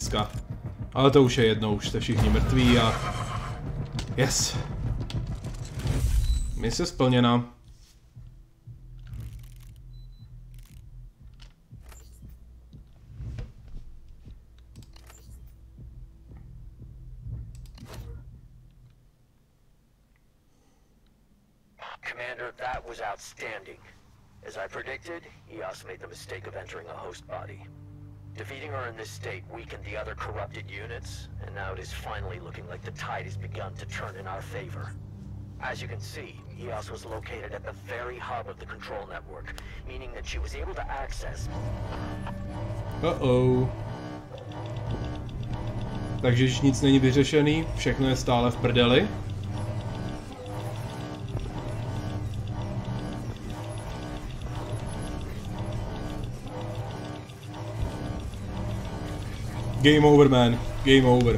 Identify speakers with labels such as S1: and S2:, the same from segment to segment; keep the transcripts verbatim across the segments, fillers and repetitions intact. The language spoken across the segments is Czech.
S1: Ale to už je jedno, už jste všichni mrtví a... Yes. Mise splněna.
S2: Commander, that was outstanding. As I predicted, E O S made the mistake of entering a host body. Defeating her in this state weakened the other corrupted units, and now it is finally looking like the tide has begun to turn in our favor. As you can see, E O S was located at the very hub of the control network, meaning that she was able to access...
S1: Uh-oh. Takže již nic není vyřešený, všechno je stále v prdeli. Game over, man. Game over.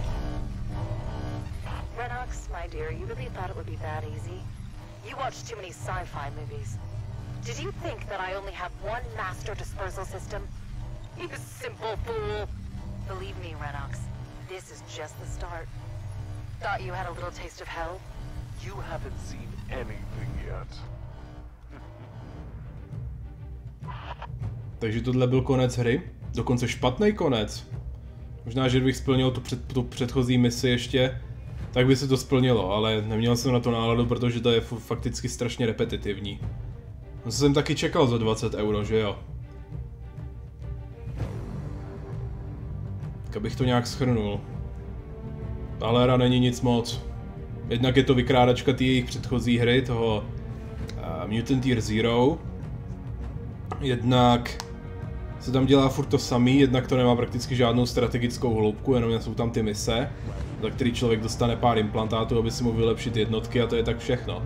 S3: Renox, my dear, you really thought it would be that easy? You watch too many sci-fi movies. Did you think that I only have one master dispersal system? You simple fool. Believe me, Renox, this is just the start. Thought you had a little taste of hell?
S4: You haven't seen anything yet.
S1: Takže tohle byl konec hry? Dokonce špatný konec. Možná, že kdybych splnil tu, před, tu předchozí misi ještě, tak by se to splnilo, ale neměl jsem na to náladu, protože to je fakticky strašně repetitivní. No, jsem taky čekal za dvacet euro, že jo? Tak abych to nějak shrnul. Tahle hra není nic moc. Jednak je to vykrádačka té jejich předchozí hry, toho uh, Mutant Year Zero. Jednak se tam dělá furt to samý, jednak to nemá prakticky žádnou strategickou hloubku, jenom jsou tam ty mise, za který člověk dostane pár implantátů, aby si mohl vylepšit jednotky a to je tak všechno.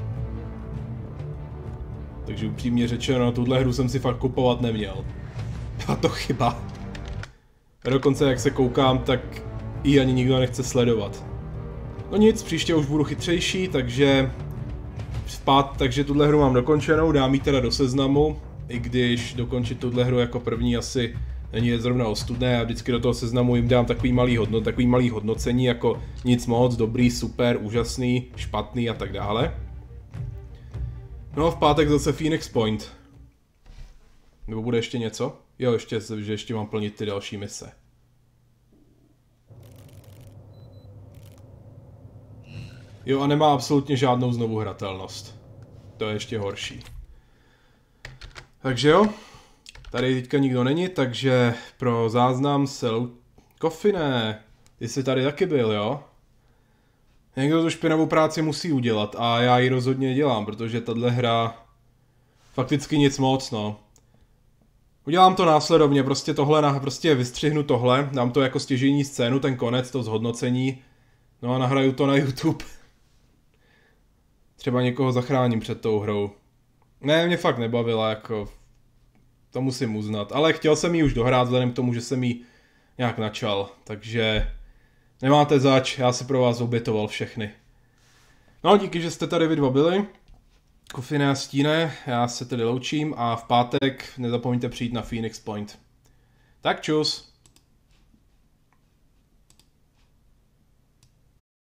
S1: Takže upřímně řečeno, tuhle hru jsem si fakt kupovat neměl. Byla to chyba. A dokonce jak se koukám, tak ji ani nikdo nechce sledovat. No nic, příště už budu chytřejší, takže... Spát, takže tuhle hru mám dokončenou, dám ji teda do seznamu. I když dokončit tuhle hru jako první asi není zrovna ostudné, já vždycky do toho seznamu jim dám takový malý, hodno, takový malý hodnocení jako nic moc, dobrý, super, úžasný, špatný a tak dále. No a v pátek zase Phoenix Point. Nebo bude ještě něco? Jo, ještě, že ještě mám plnit ty další mise. Jo a nemá absolutně žádnou znovu hratelnost. To je ještě horší. Takže jo, tady teďka nikdo není, takže pro záznam se Kofine, ty jsi tady taky byl, jo? Někdo tu špinavou práci musí udělat a já ji rozhodně dělám, protože tahle hra fakticky nic moc, no. Udělám to následovně, prostě tohle, prostě vystřihnu tohle, dám to jako stěžejní scénu, ten konec, to zhodnocení, no a nahraju to na YouTube. Třeba někoho zachráním před tou hrou. Ne, mě fakt nebavila, jako... To musím uznat, ale chtěl jsem ji už dohrát vzhledem k tomu, že jsem ji nějak načal, takže... Nemáte zač, já si pro vás obětoval všechny. No, díky, že jste tady vy dva byli. Kofine a Stíne, já se tedy loučím a v pátek nezapomeňte přijít na Phoenix Point. Tak čus!